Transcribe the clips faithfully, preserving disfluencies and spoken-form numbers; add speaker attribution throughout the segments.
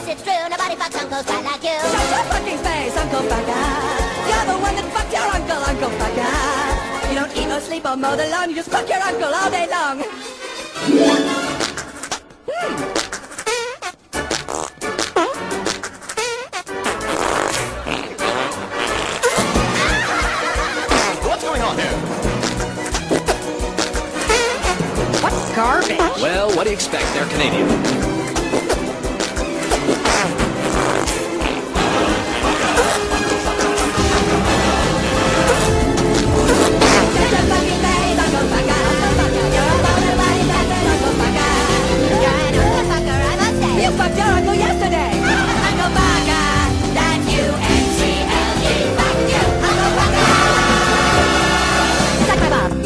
Speaker 1: it's true. Nobody fucks uncles quite like you.
Speaker 2: Shut your fucking face, Uncle Fucker. You're the one that fucked your uncle, Uncle Fucker. You don't eat or sleep or mow the lawn. You just fuck your uncle all day long. Hmm.
Speaker 3: Garbage.
Speaker 4: Well, what do you expect? They're Canadian.
Speaker 2: You fucked your uncle yesterday. Uncle Baka, that's U N C L E. Fuck you, Uncle Baka. Suck my mom.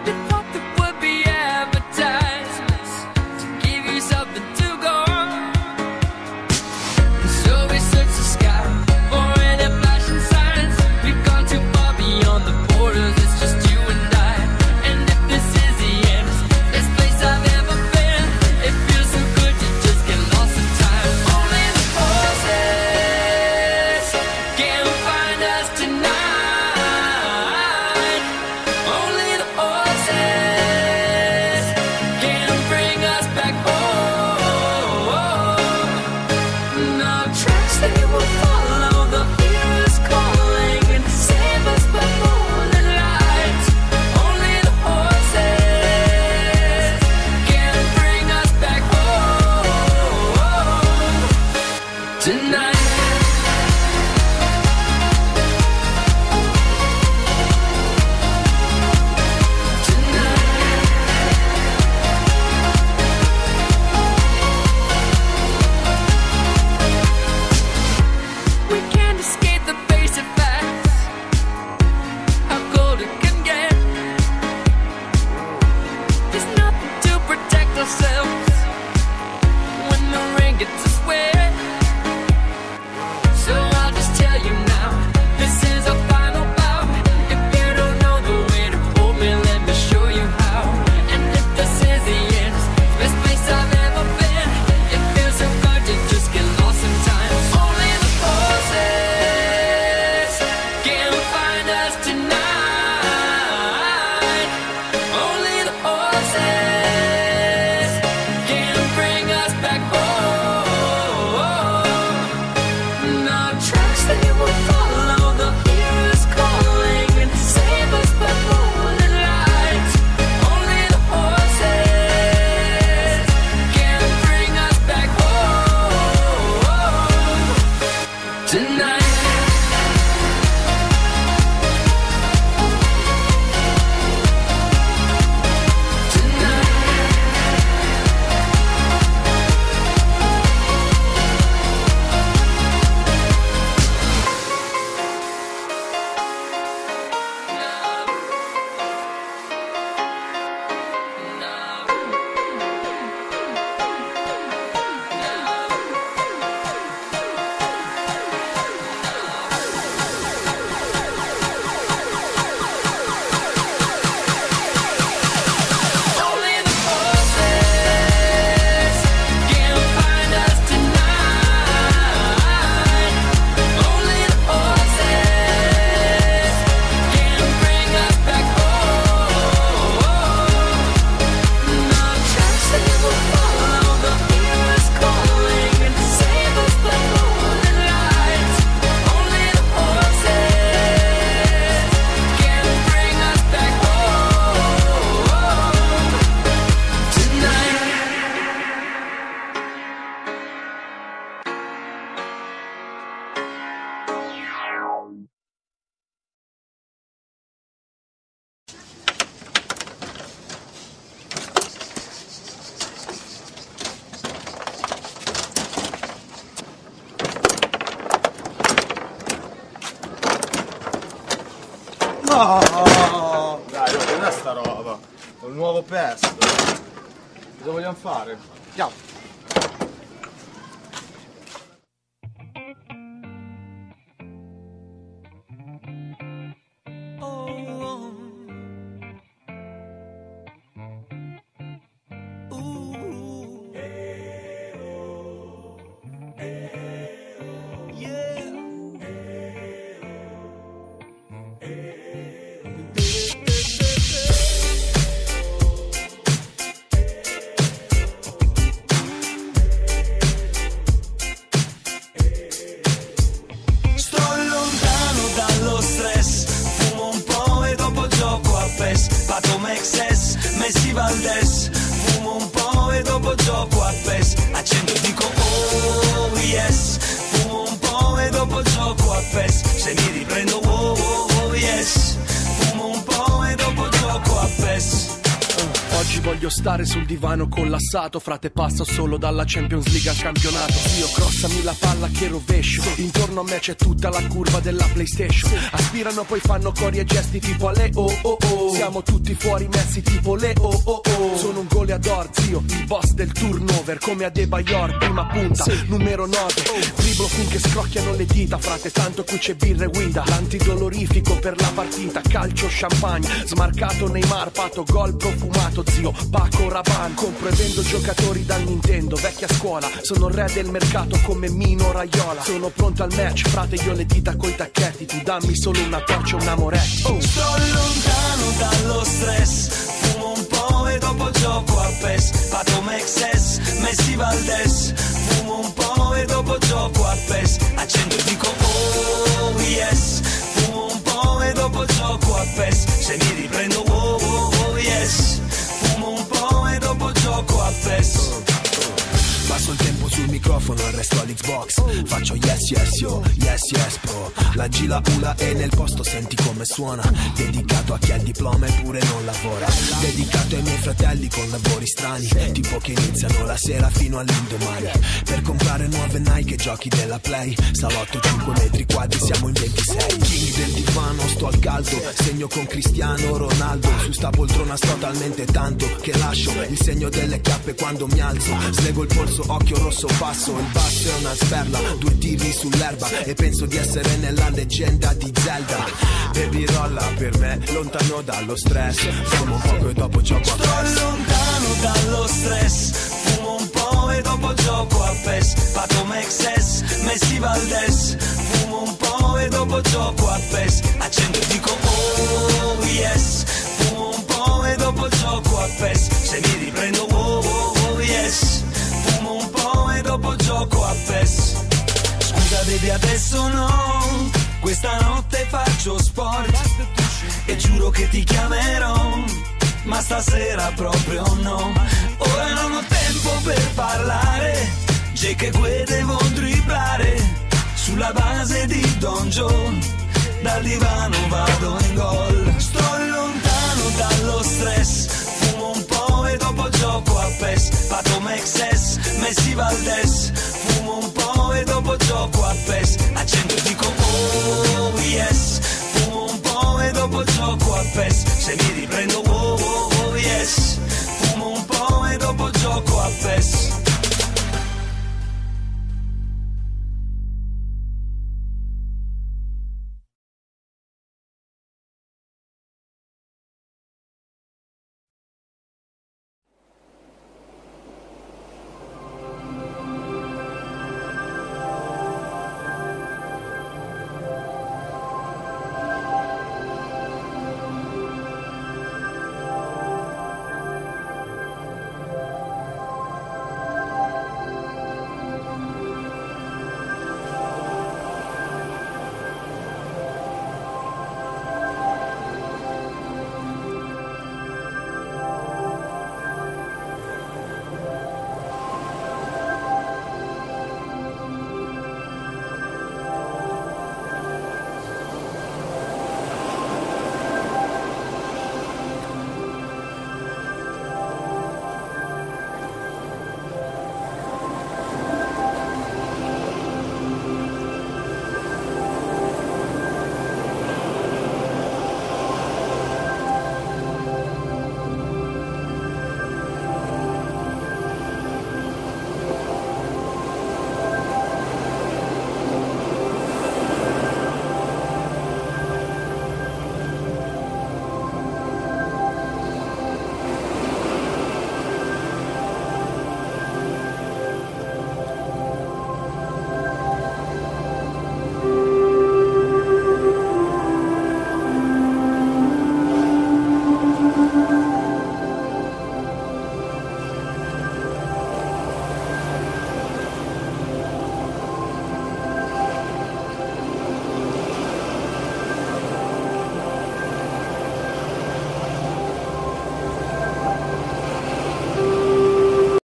Speaker 3: No! Dai, oh, non è sta roba. Ho il nuovo pesto. Cosa vogliamo fare? Andiamo.
Speaker 5: Oggi voglio stare sul divano collassato, frate, passo solo dalla Champions League al campionato. Io crossami la palla che rovescio, intorno a me c'è tutta la curva della PlayStation. Aspirano poi fanno cori e gesti tipo alle oh oh oh. Siamo tutti fuori messi tipo le oh oh oh. Sono un goleador, zio, il boss del turnover, come Adebayor, prima punta, numero nove. Dribblo finché scrocchiano le dita, frate, tanto qui c'è birra e guida. L'antidolorifico per la partita, calcio champagne, smarcato Neymar, pato gol profumato, zio, Paco Rabanne. Compro e vendo giocatori dal Nintendo, vecchia scuola, sono il re del mercato come Mino Raiola. Sono pronto al match, frate, io le dita coi tacchetti, tu dammi solo una torcia e un amoretti. Oh.
Speaker 6: Sto lontano dallo stress, fumo un po' e dopo gioco a P E S. Pato Mexes, Messi Valdes, fumo un po' e dopo gioco a P E S. Accendo e dico oh yes, fumo un po' e dopo gioco a P E S. Se mi riprendo oh oh oh yes, fumo un po' e dopo gioco a P E S.
Speaker 7: Passo il tempo sul microfono e resto all'Xbox. Faccio yes yes yo, yes yes pro. La G la ula e nel posto senti come suona. Dedicato a chi ha il diploma eppure non lavora. Dedicato ai miei fratelli con lavori strani, tipo che iniziano la sera fino all'indomani. Per comprare nuove Nike e giochi della Play. Salotto cinque metri quadri, siamo in ventisei. King del divano, sto al caldo. Segno con Cristiano Ronaldo. Su sta poltrona sto talmente tanto che lascio il segno delle chiappe quando mi alzo. Slego il polso, occhio rosso passo, il basso è una sperla, due tiri sull'erba e penso di essere nella leggenda di Zelda. Baby rolla per me, lontano dallo stress, fumo un poco e dopo gioco a P E S.
Speaker 6: Sto lontano dallo stress, fumo un po' e dopo gioco a P E S. Pato Mexes, Messi Valdes, fumo un po' e dopo gioco a P E S. Accendo e dico oh yes, fumo un po' e dopo gioco a P E S. Se mi riprendo oh oh oh yes, fumo un po' e dopo gioco a P E S. Scusa baby adesso no, questa notte faccio sport e giuro che ti chiamerò, ma stasera proprio no. Ora non ho tempo per parlare, Jake e Gue devo dribblare sulla base di Don John, dal divano vado in gol. Sto lontano dallo stress, fumo un po' e dopo gioco a P E S. Pato Mexes, Messi Valdes,